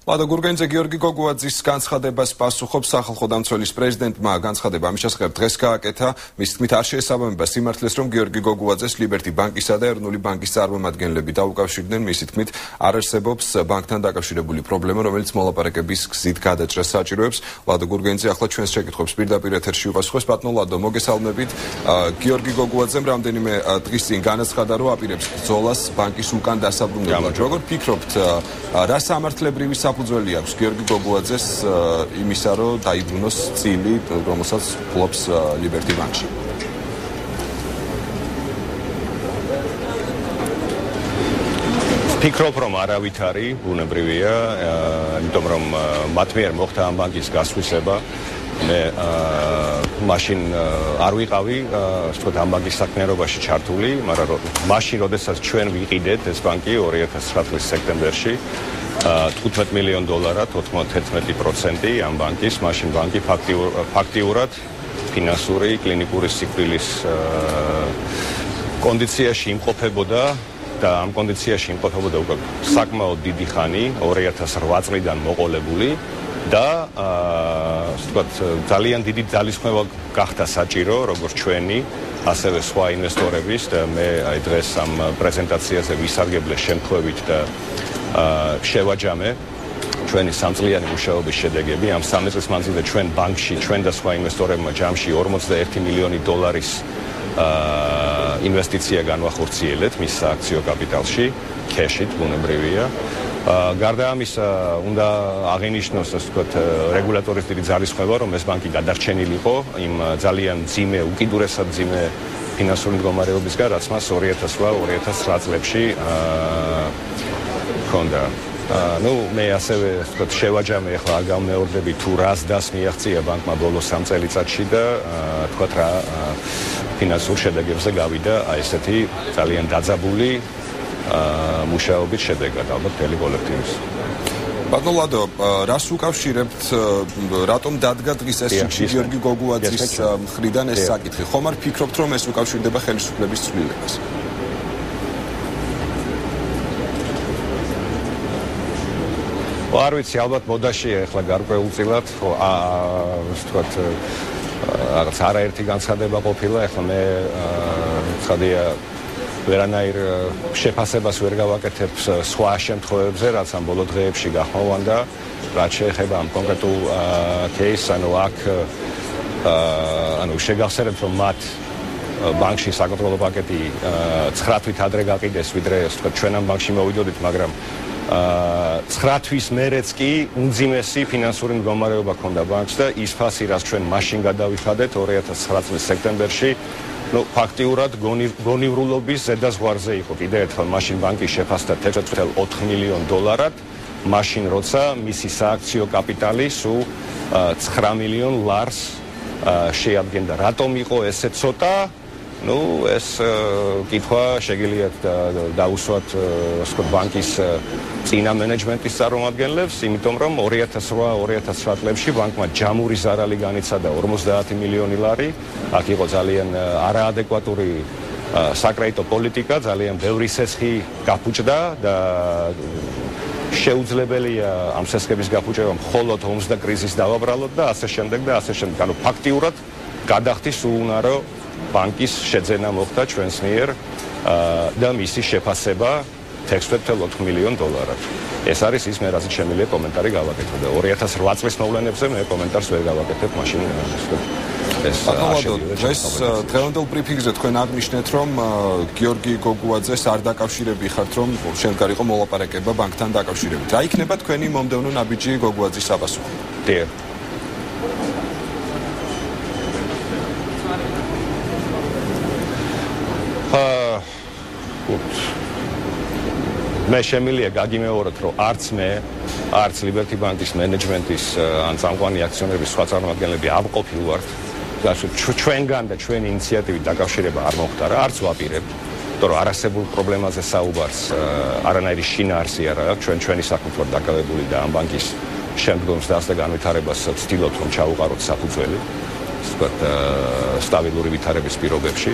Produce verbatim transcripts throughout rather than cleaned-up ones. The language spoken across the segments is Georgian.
ლადო გურგენიძე გიორგი გოგუაძის განცხადებას პასუხობს სახალხო დამცველის პრეზიდენტმა. განცხადება ამის შესახებ დღეს გააკეთა. მის თქმით არ შეესაბამება სიმართლეს, რომ გიორგი გოგუაძეს ლიბერტი ბანკისა და ეროვნული ბანკის წარმომადგენლები დაუკავშირდნენ. მისი თქმით არ არსებობს ბანკთან დაკავშირებული პრობლემა, რომელიც მოლაპარაკების გზით გადაჭრას საჭიროებს. ლადო გურგენიძე ახლა ჩვენს შეკითხვებს პირდაპირ ეთერში უპასუხებს. ბატონო ლადო, მოგესალმებით. გიორგი გოგუაძემ რამდენიმე დღის წინ განაცხადა, რომ აპირებს ბრძოლას ბანკის უკან დასაბრუნებლად. როგორ ფიქრობთ, რა სამართლებრივი საფუძველი აქვს გიორგი გოგუაძეს იმისა, რომ დაიბრუნოს წილი, რომელსაც ფლობს ლიბერტი ბანკში? ფიქრობ, რომ არავითარი ბუნებრივია, იმიტომ რომ მათ მიერ მოხდა ამ ბანკის გასხვისება. მე მაშინ არ ვიყავი, ასე ვთქვათ, ამ ბანკის საქმიანობაში ჩართული, მაგრამ მაშინ, როდესაც ჩვენ ვიყიდეთ ეს ბანკი ორი ათას ცხრა წლის სექტემბერში, თხუთმეტ მილიონ დოლარად, ოცდაათი პროცენტი ამ ბანკის, მაშინ ბანკი ფაქტიურად ფინანსური, კლინიკური სიკვდილის კონდიციაში იმყოფებოდა და ამ კონდიციაში იმყოფებოდა უკვე საკმაოდ დიდი ხანი, ორი ათას რვა წლიდან მოყოლებული. და ასე ვთქვათ, ძალიან დიდი ძალისხმევა გახდა საჭირო, როგორც ჩვენი, ასევე სხვა ინვესტორების და მე აი დღეს ამ პრეზენტაციაზე ვისარგებლე შემთხვევით და შევაჯამე ჩვენი სამწლიანი მუშაობის შედეგები. ამ სამი წლის მანძილზე ჩვენ ბანკში, ჩვენ და სხვა ინვესტორებმა ჯამში ორმოცდაერთი მილიონი დოლარის ინვესტიცია განვახორციელეთ მის სააქციო კაპიტალში, ქეშით, ბუნებრივია. გარდა ამისა, უნდა აღინიშნოს, ასე ვთქვათ, რეგულატორის დიდი ძალისხმევა, რომ ეს ბანკი გადარჩენილიყო იმ ძალიან მძიმე, უკიდურესად მძიმე ფინანსური მდგომარეობისგან, რაც მას ორი ათას რვა ორი ათას ცხრა წლებში ჰქონდა. ну, მე ასევე, ასე ვთქვათ, შევაჯამე, ახლა არ გამეორდები თუ რას დას მიაღწია ბანკმა ბოლოს სამ წელიწადში და თქვათ რა ფინანსურ შედეგებზე გავიდა აი ესეთი ძალიან დაძაბული მუშაობის შედეგად ალბათ მთელი კოლექტივის. ბატონო ლადო, რას უკავშირებთ, რატომ დადგა დღის ეს შიში გიორგი გოგუაძის მხრიდან ეს საკითხი? ხომ არ ფიქრობთ, რომ ეს უკავშირდება ხელისუფლების ცვლილებას? არ ვიცი, ალბათ მოდაში ახლა გარკვეულწილად, ასე ვთქვათ, რაღაც არაერთი განცხადება ყოფილა, ახლა მე ცხადია ვერანაირ შეფასებას ვერ გავაკეთებ სხვა შემთხვევებზე, რაც ამ ბოლო დღეებში გახმოვანდა, რაც შეეხება ამ კონკრეტულ кейსს, ანუ აქ ანუ შეგახსენებთ, რომ მათ ბანკში საკონტროლო პაკეტი ცხრა თვით ადრე გაყიდეს, ვიდრე ასე ვთქვათ, ჩვენ ამ ბანკში მოვიდოდით, მაგრამ ცხრა თვის მერეც კი უმძიმესი ფინანსური მდგომარეობა ჰქონდა ბანკს და ის ფასი, რაც ჩვენ მაშინ გადავიხადეთ ორი ათას ცხრა წლის სექტემბერში, ну, ფაქტიურად გონივრულობის ზედაზღვარზე იყო. კიდევ ერთხელ მაშინ ბანკი შეფასდა თერთმეტ ათას ოთხ მილიონ დოლარად, მაშინ როცა მისი სააქციო კაპიტალი სულ ცხრა მილიონ ლარს შეადგენდა. რატომ იყო ესე ცოტა? ну, ეს კითხვა შეგიძლიათ დაუსვათ ბანკის წინა მენეჯმენტის წარმომადგენლებს, იმიტომ რომ ორი ათას რვა ორი ათას ცხრა წლებში ბანკმა ჯამური ზარალი განიცადა ორმოცდაათი მილიონი ლარი. აქ იყო ძალიან არაადეკვატური საკრედიტო პოლიტიკა, ძალიან ბევრი სესხი გაფუჭდა და შეუძლებელია ამ სესხების გაფუჭება მხოლოდ ომს და კრიზისს დავაბრალოთ და ასე შემდეგ და ასე შემდეგ. ანუ ფაქტიურად გადახდის უუნარო ბანკის შეძენა მოხდა ჩვენს მიერ და მისი შეფასება თერთმეტ ოთხ მილიონ დოლარად. ეს არის ის, მე რაზეც შემიძლია კომენტარი გავაკეთო და ორი ათას რვა წლის მოვლენებზე მე კომენტარს ვერ გავაკეთებ, მაშინ ეს დღეს დღევანდელ ბრიფინგზე თქვენ აღნიშნეთ, რომ გიორგი გოგუაძეს არ დაკავშირებიხართ, რომ შემდგარ იყო მოლაპარაკება ბანკთან დაკავშირებით. რა იქნება თქვენი მომდევნო ნაბიჯი გოგუაძის საპასუხოდ? დიახ. მე შემიძლია გაგიმეოროთ, რომ არც მე, არც ლიბერტი ბანკის მენეჯმენტის ან წამყვანი აქციონერების სხვა წარმომადგენლები არ ყოფილ ვართ. ჩვენგან და ჩვენი ინიციატივით დაკავშირება არ მოხდა რა, არც ვაპირებთ. იმიტომ რომ არასებულ პრობლემაზე საუბარს არანაირი შინაარსი არ აქვს, ჩვენ ჩვენი საქმით ვართ დაკავებული და ამ ბანკის შემდგომ ზრდას და განვითარებას ვცდილობთ, რომ ჩავუყაროთ საფუძველი, ასე ვთქვათ, სტაბილური ვითარების პირობებში.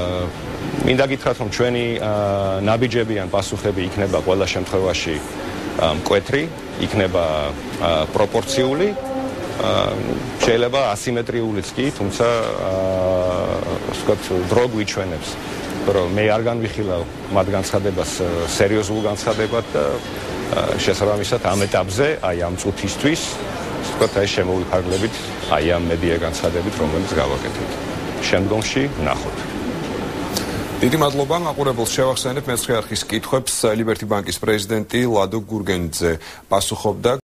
მინდა გითხრათ, რომ ჩვენი ნაბიჯები ან პასუხები იქნება ყველა შემთხვევაში მკვეთრი, იქნება პროპორციული, შეიძლება ასიმეტრიულიც კი, თუმცა ვთქვათ, დრო გვიჩვენებს, რომ მე არ განვიხილავ მათ განცხადებას სერიოზულ განცხადებად და შესაბამისად ამ ეტაპზე, აი ამ წუთისთვის, ვთქვათ, აი შემოვიფარგლებით აი ამ მედია განცხადებით, რომელიც გავაკეთეთ. შემდგომში ვნახოთ. დიდი მადლობა, მაყურებელს შევახსენებ მეცხრე არხის კითხვებს ლიბერტი ბანკის პრეზიდენტი ლადო გურგენიძე პასუხობდა.